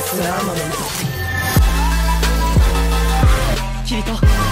スアーマメント。キリト